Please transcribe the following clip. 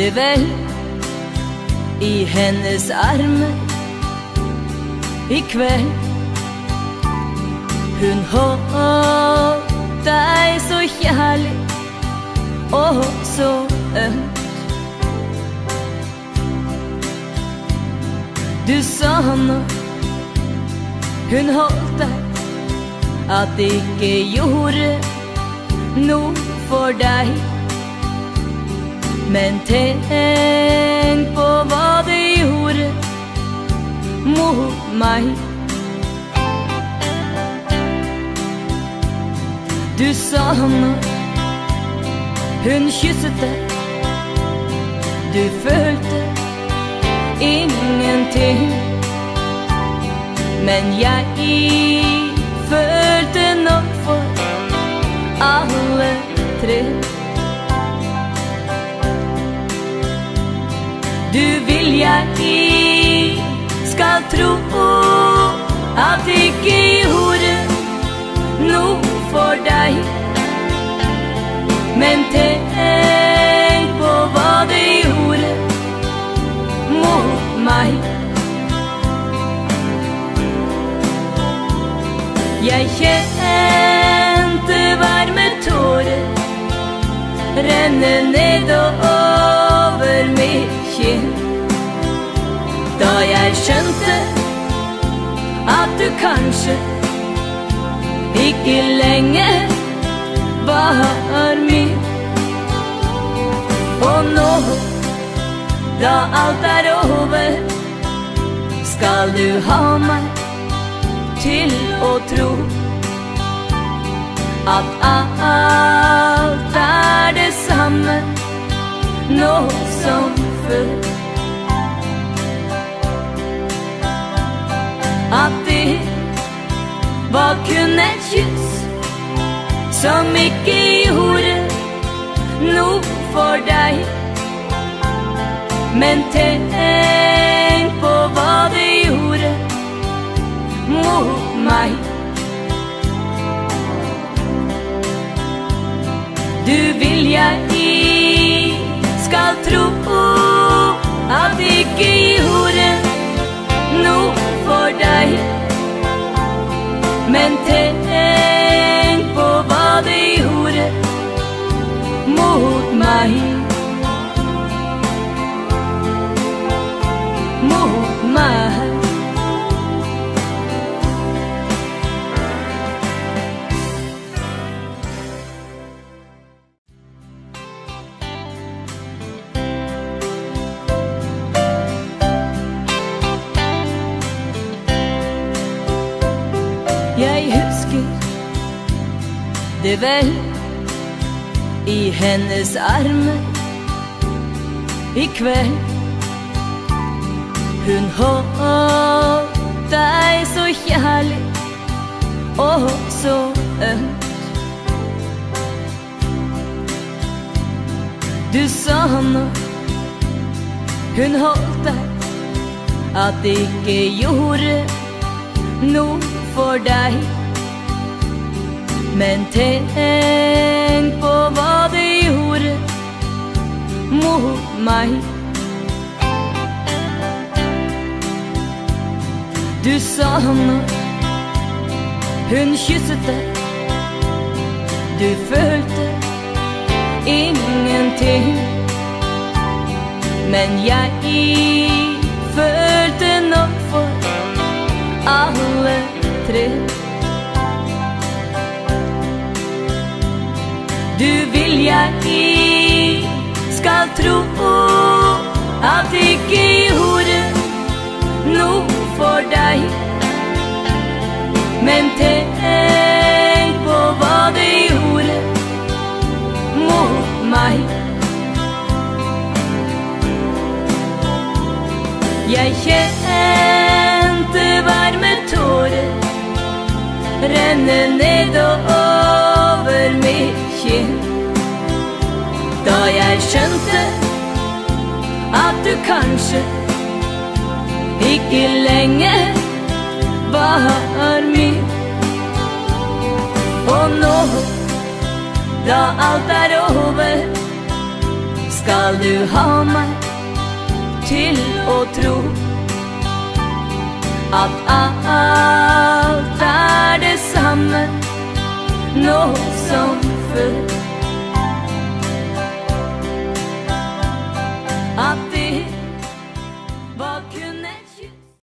det vel i hennes armer i kveld. Hun holdt deg så kjærlig og så ømt. Du sa når hun holdt deg at det ikke gjorde noe for deg. Men tenk på hva det gjorde mot meg. Du sa når hun kysset deg, du følte ingenting. Men jeg følte nok for alle tre. Du vil jeg skal tro at det ikke gjorde noe for deg. Men tenk på hva det gjorde mot meg. Jeg kjente varme tårer renne nedover mitt kinn, da jeg skjønte at du kanskje ikke lenger var min. Og nå, da alt er over, skal du ha meg til å tro at alt er det samme nå som før. At det var kun et kyss som ikke gjorde noe for deg. Men tenk på hva det gjorde mot meg. Du vil jeg skal tro at det ikke gjorde noe for deg. Men tenk på hva det gjorde mot meg. Mot meg. Jeg husker det vel i hennes armer i kveld. Hun holdt deg så kjærlig og så ømt. Du sa når hun holdt deg at det ikke gjorde noe for deg. Men tenk på hva det gjorde mot meg. Du sa når hun kysset deg, du følte ingenting. Men jeg følte nok for alle tre. Du vil jeg skal tro at det ikke gjorde noe for deg. Men tenk på hva det gjorde mot meg. Jeg kjente varme tårer renne nedover mitt kinn, da jeg skjønte at du kanskje ikke lenger var min. Og nå, da alt er over, skal du ha meg til å tro at alt er det samme nå som